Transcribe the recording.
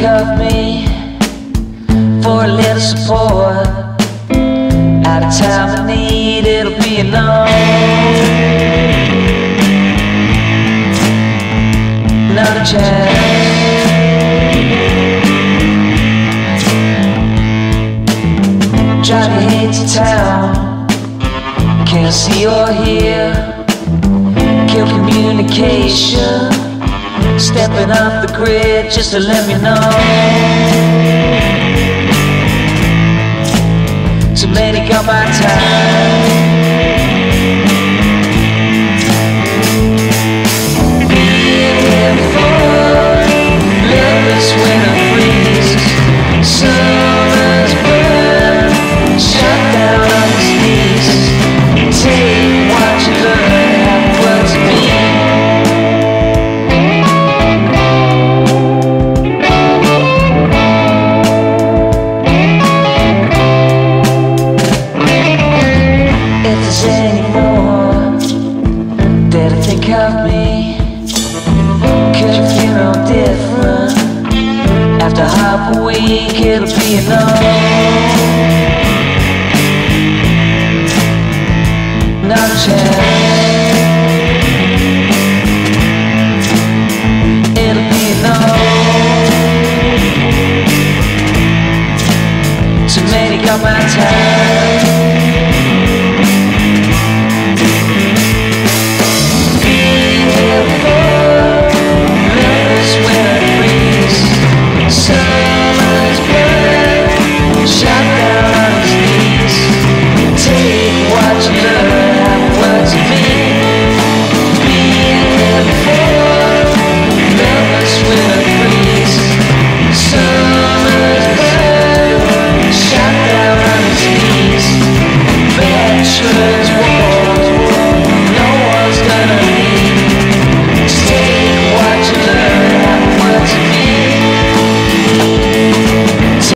of me for a little support. At a time of need, it'll be enough. Not a chance. Driving here to town, can't see or hear. Kill communication, stepping off the grid just to let me know. Too many got my time. Being here before, lovers winter freezes, summer's burn, shut down on the sneezes. Take what you learn, have what to be. Anymore that I think of me, could you feel no different? After half a week it'll be enough. Not a chance.